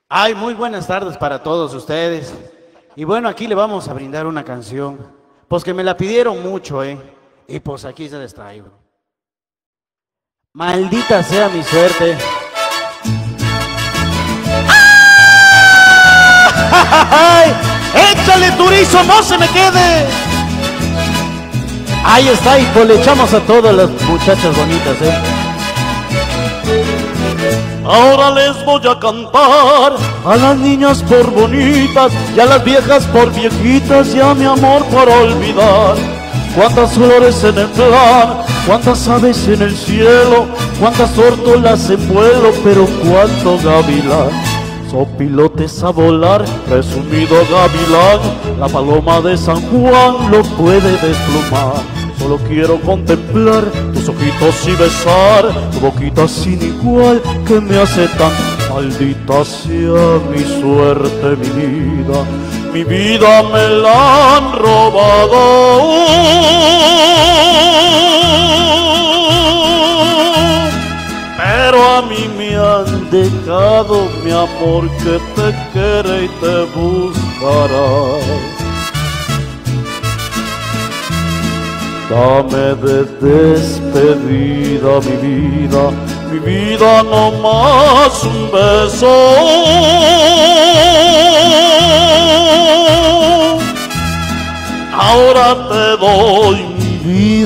Ay, muy buenas tardes para todos ustedes. Y bueno, aquí le vamos a brindar una canción, pues que me la pidieron mucho, ¿eh? Y pues aquí se les traigo. Maldita sea mi suerte. ¡Ay! ¡Échale, Turizo, no se me quede! Ahí está, y pues le echamos a todas las muchachas bonitas, ¿eh? Ahora les voy a cantar a las niñas por bonitas y a las viejas por viejitas y a mi amor por olvidar. Cuántas flores en el plan, cuántas aves en el cielo, cuántas tórtolas en vuelo, pero cuánto gavilán. Sopilotes a volar, presumido gavilán, la paloma de San Juan lo puede desplumar. Solo quiero contemplar tus ojitos y besar tu boquita sin igual que me hace tan maldita sea mi suerte, mi vida me la han robado. Pero a mí me han dejado mi amor que te quiere y te buscará. Dame de despedida mi vida no más un beso. Ahora te doy mi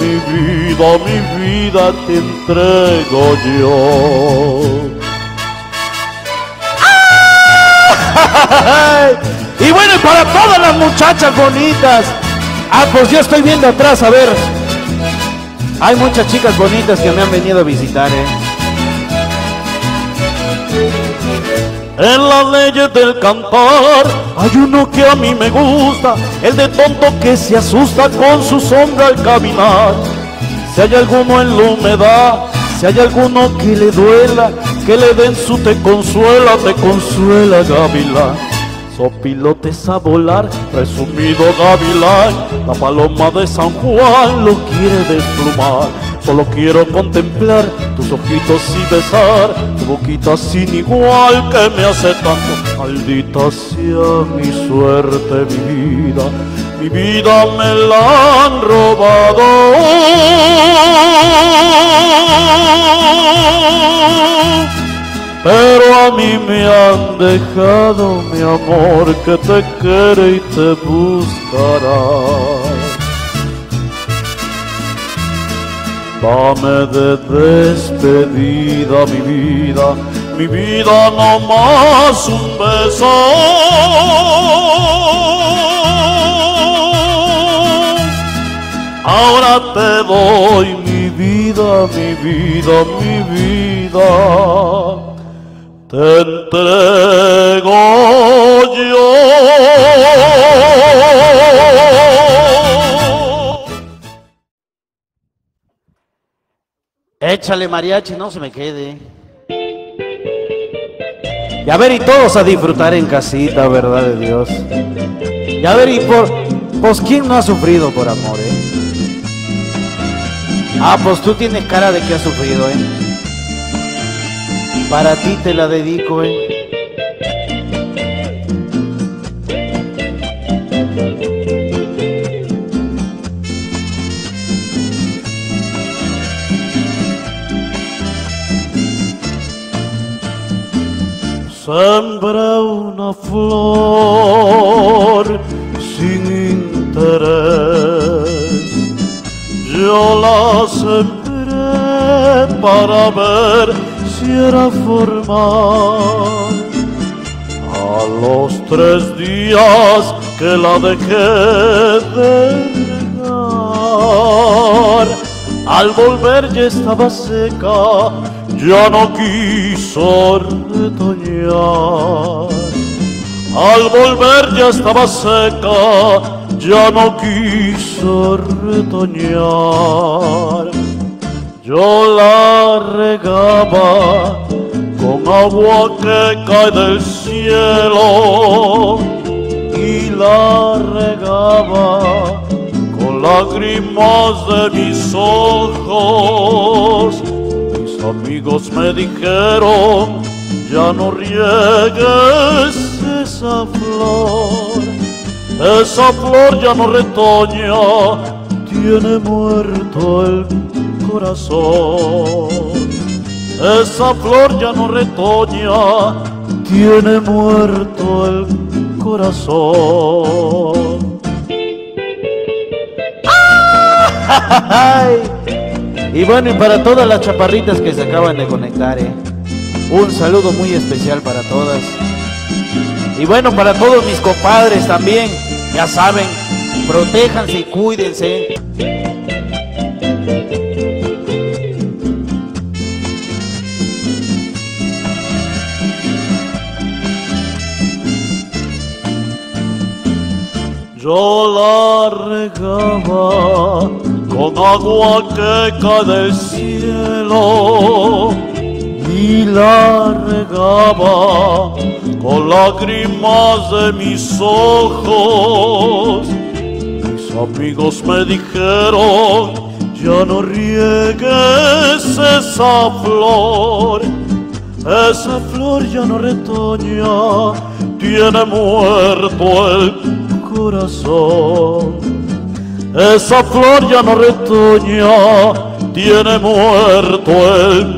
vida te entrego yo. Y bueno, y para todas las muchachas bonitas. Ah, pues yo estoy viendo atrás, a ver. Hay muchas chicas bonitas que me han venido a visitar, En las leyes del cantar hay uno que a mí me gusta, el de tonto que se asusta con su sombra al caminar. Si hay alguno en la humedad, si hay alguno que le duela, que le den su te consuela gavilán. Sopilotes a volar, presumido gavilán, la paloma de San Juan lo quiere desplumar. Solo quiero contemplar tus ojitos y besar tu boquita sin igual que me hace tanto. Maldita sea mi suerte, mi vida me la han robado. Pero a mí me han dejado mi amor que te quiere y te buscará. Dame de despedida mi vida no más un beso. Ahora te doy mi vida te entrego yo. Échale, mariachi, no se me quede. Y a ver, y todos a disfrutar en casita, verdad de Dios. Y a ver, y pues ¿quién no ha sufrido por amor, Ah, pues tú tienes cara de que has sufrido, Para ti te la dedico, Sembré una flor sin interés, yo la sembré para ver si era formal. A los 3 días que la dejé de regar, al volver ya estaba seca, ya no quiso retoñar. Al volver ya estaba seca, ya no quiso retoñar. Yo la regaba con agua que cae del cielo y la regaba con lágrimas de mis ojos. Mis amigos me dijeron, ya no riegues esa flor ya no retoña, tiene muerto el corazón. Esa flor ya no retoña, tiene muerto el corazón. Y bueno, y para todas las chaparritas que se acaban de conectar, un saludo muy especial para todas. Y bueno, para todos mis compadres también, ya saben, protéjanse y cuídense. Yo la regaba con agua que cae del cielo y la regaba con lágrimas de mis ojos. Mis amigos me dijeron, ya no riegues esa flor ya no retoña, tiene muerto el corazón. Esa flor ya no retoña, tiene muerto el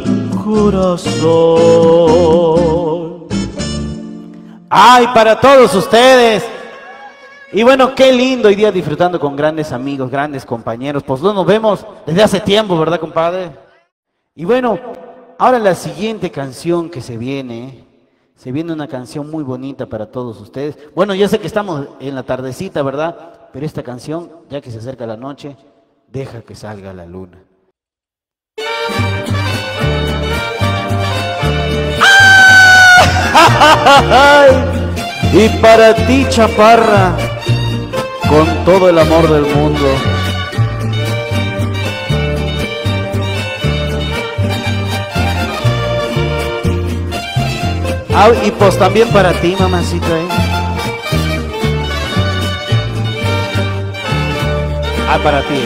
corazón. Ay, para todos ustedes. Y bueno, qué lindo hoy día disfrutando con grandes amigos, grandes compañeros. Pues no nos vemos desde hace tiempo, ¿verdad, compadre? Y bueno, ahora la siguiente canción que se viene una canción muy bonita para todos ustedes. Bueno, ya sé que estamos en la tardecita, ¿verdad? Pero esta canción, ya que se acerca la noche, deja que salga la luna. Y para ti, chaparra, con todo el amor del mundo. Ah, y pues también para ti, mamacita, Ah, para ti,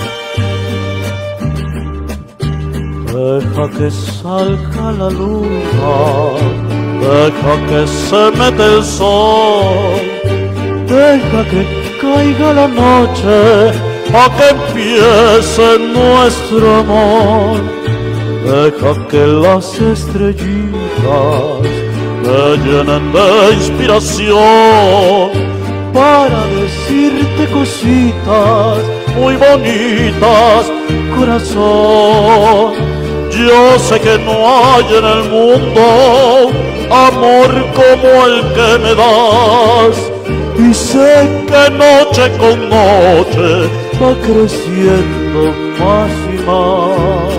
Deja que salga la luna, deja que se mete el sol, deja que caiga la noche, a que empiece nuestro amor. Deja que las estrellitas me llenen de inspiración para decirte cositas muy bonitas, corazón. Yo sé que no hay en el mundo amor como el que me das, y sé que noche con noche va creciendo más y más.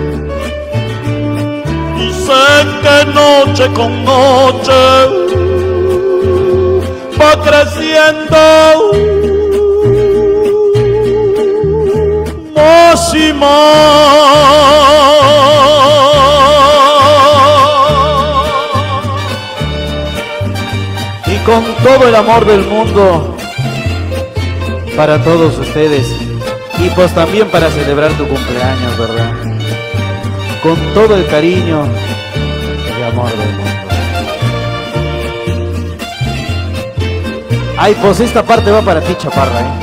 Y sé que noche con noche va creciendo más y más. Y con todo el amor del mundo para todos ustedes, y pues también para celebrar tu cumpleaños, ¿verdad? Con todo el cariño y amor del mundo. Ay, pues esta parte va para ti, chaparra,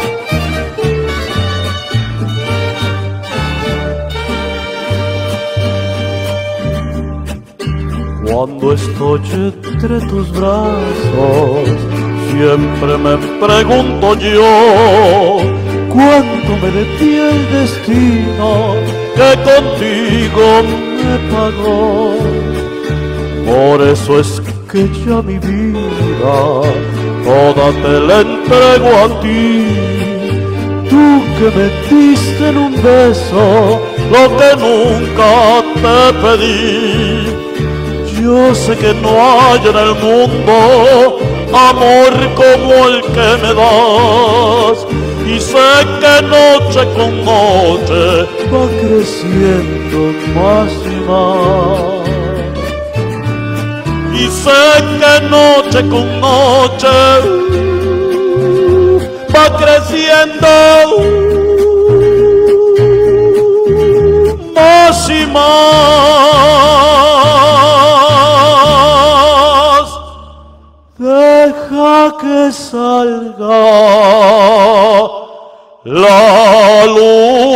Cuando estoy entre tus brazos, siempre me pregunto yo, ¿cuánto me detiene el destino que contigo me pagó? Por eso es que ya mi vida toda te la entrego a ti. Tú que me diste en un beso lo que nunca te pedí. Yo sé que no hay en el mundo amor como el que me das, y sé que noche con noche va creciendo más y más. Y sé que noche con noche va creciendo más y más. que salga la luna.